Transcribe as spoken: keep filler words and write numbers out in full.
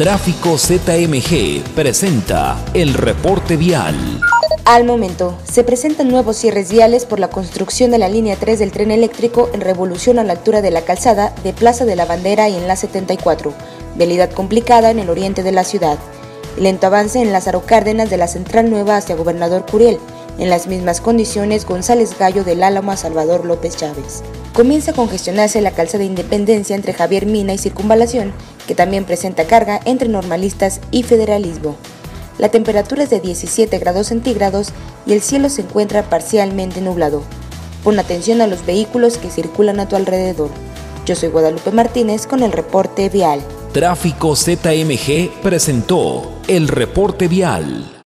Tráfico Z M G presenta el reporte vial. Al momento, se presentan nuevos cierres viales por la construcción de la línea tres del tren eléctrico en Revolución a la altura de la calzada de Plaza de la Bandera y en la setenta y cuatro, vialidad complicada en el oriente de la ciudad. Lento avance en Lázaro Cárdenas de la Central Nueva hacia Gobernador Curiel. En las mismas condiciones, González Gallo del Álamo a Salvador López Chávez. Comienza a congestionarse la calzada Independencia entre Javier Mina y Circunvalación, que también presenta carga entre Normalistas y Federalismo. La temperatura es de diecisiete grados centígrados y el cielo se encuentra parcialmente nublado. Pon atención a los vehículos que circulan a tu alrededor. Yo soy Guadalupe Martínez con el reporte vial. Tráfico Z M G presentó el reporte vial.